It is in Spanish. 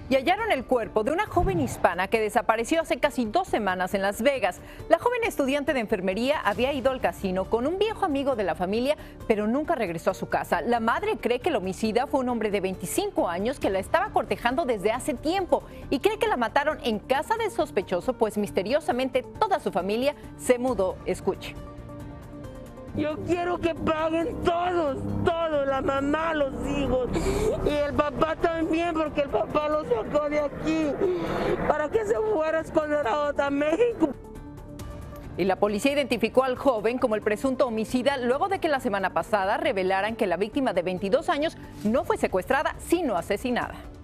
Y hallaron el cuerpo de una joven hispana que desapareció hace casi 2 semanas en Las Vegas. La joven estudiante de enfermería había ido al casino con un viejo amigo de la familia, pero nunca regresó a su casa. La madre cree que el homicida fue un hombre de 25 años que la estaba cortejando desde hace tiempo y cree que la mataron en casa del sospechoso, pues misteriosamente toda su familia se mudó. Escuche. Yo quiero que paguen todos, la mamá, los hijos y el papá también, porque el papá lo sacó de aquí para que se fuera a esconder a México. Y la policía identificó al joven como el presunto homicida luego de que la semana pasada revelaran que la víctima de 22 años no fue secuestrada, sino asesinada.